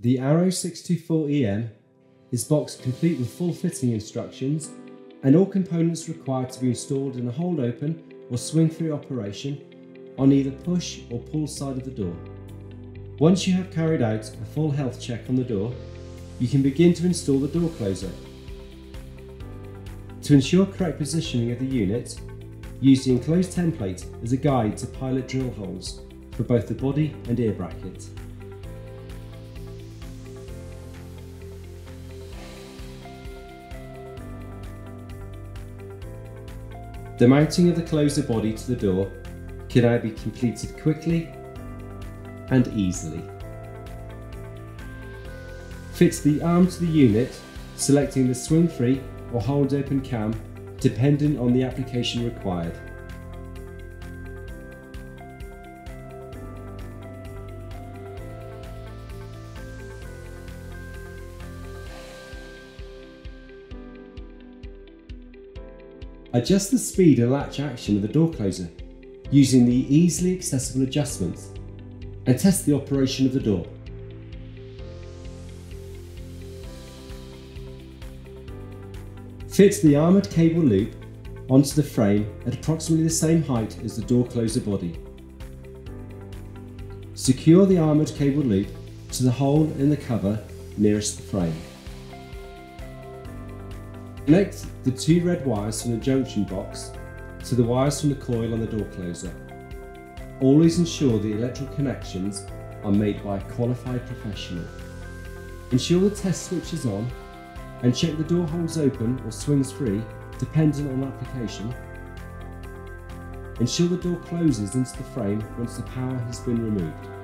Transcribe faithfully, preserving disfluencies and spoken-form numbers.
The Arrow six two four E M is boxed complete with full fitting instructions and all components required to be installed in a hold open or swing free operation on either push or pull side of the door. Once you have carried out a full health check on the door, you can begin to install the door closer. To ensure correct positioning of the unit, use the enclosed template as a guide to pilot drill holes for both the body and ear bracket. The mounting of the closer body to the door can now be completed quickly and easily. Fit the arm to the unit, selecting the swing free or hold open cam depending on the application required. Adjust the speed and latch action of the door closer using the easily accessible adjustments and test the operation of the door. Fit the armoured cable loop onto the frame at approximately the same height as the door closer body. Secure the armoured cable loop to the hole in the cover nearest the frame. Connect the two red wires from the junction box to the wires from the coil on the door closer. Always ensure the electrical connections are made by a qualified professional. Ensure the test switch is on and check the door holds open or swings free depending on application. Ensure the door closes into the frame once the power has been removed.